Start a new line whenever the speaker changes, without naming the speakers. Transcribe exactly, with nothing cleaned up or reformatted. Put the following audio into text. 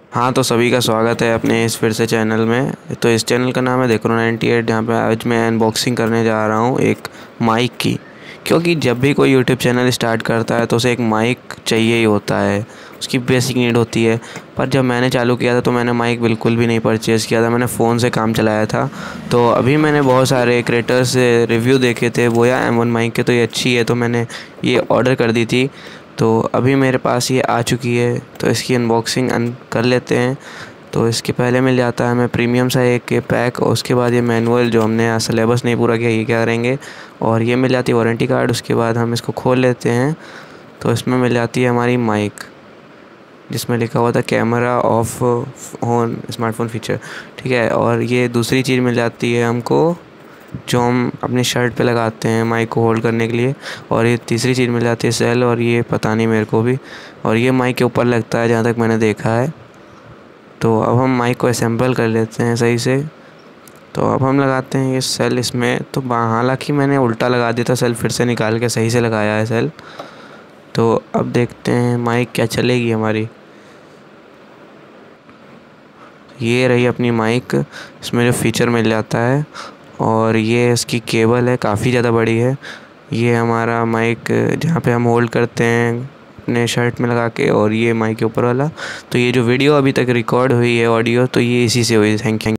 हाँ, तो सभी का स्वागत है अपने इस फिर से चैनल में। तो इस चैनल का नाम है देखो नाइन्टी एट, जहाँ पे आज मैं अनबॉक्सिंग करने जा रहा हूँ एक माइक की। क्योंकि जब भी कोई यूट्यूब चैनल स्टार्ट करता है तो उसे एक माइक चाहिए ही होता है, उसकी बेसिक नीड होती है। पर जब मैंने चालू किया था तो मैंने माइक बिल्कुल भी नहीं परचेज़ किया था, मैंने फ़ोन से काम चलाया था। तो अभी मैंने बहुत सारे क्रिएटर्स से रिव्यू देखे थे, वो या एम वन माइक के, तो ये अच्छी है, तो मैंने ये ऑर्डर कर दी थी। तो अभी मेरे पास ये आ चुकी है, तो इसकी अनबॉक्सिंग अन कर लेते हैं। तो इसके पहले मिल जाता है हमें प्रीमियम सा एक पैक, और उसके बाद ये मैनुअल जो हमने सिलेबस नहीं पूरा किया ये क्या करेंगे, और ये मिल जाती है वारंटी कार्ड। उसके बाद हम इसको खोल लेते हैं, तो इसमें मिल जाती है हमारी माइक, जिसमें लिखा हुआ था camera off on smartphone feature, ठीक है। और ये दूसरी चीज़ मिल जाती है हमको जो हम अपनी शर्ट पे लगाते हैं माइक को होल्ड करने के लिए। और ये तीसरी चीज़ मिल जाती है सेल, और ये पता नहीं मेरे को भी, और ये माइक के ऊपर लगता है जहाँ तक मैंने देखा है। तो अब हम माइक को असेंबल कर लेते हैं सही से। तो अब हम लगाते हैं ये सेल इसमें। तो हालांकि मैंने उल्टा लगा दिया था सेल, फिर से निकाल के सही से लगाया है सेल। तो अब देखते हैं माइक क्या चलेगी हमारी। ये रही अपनी माइक, इसमें जो फीचर मिल जाता है, और ये इसकी केबल है, काफ़ी ज़्यादा बड़ी है। ये हमारा माइक जहाँ पे हम होल्ड करते हैं अपने शर्ट में लगा के, और ये माइक के ऊपर वाला। तो ये जो वीडियो अभी तक रिकॉर्ड हुई है ऑडियो, तो ये इसी से हुई। Thank you.